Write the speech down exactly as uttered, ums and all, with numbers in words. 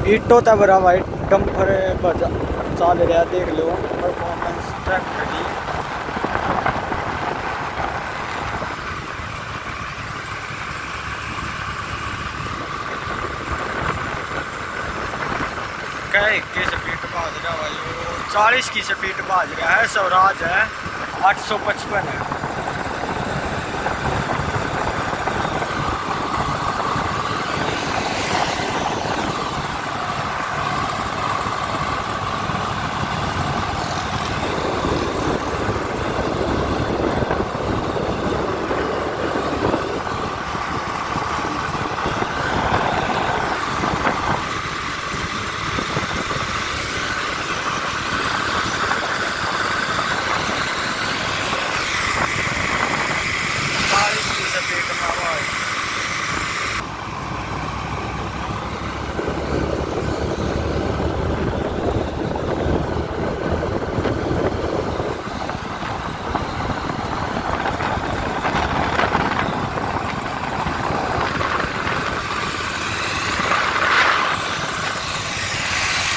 ईटो तब रहा भाई डंपर बजा चाल रहा, देख लो परफॉर्मेंस ट्रैक्टर की। क्या की स्पीड भाज रहा भाई, चालीस की स्पीड भाज रहा है। स्वराज है आठ सौ पचपन है।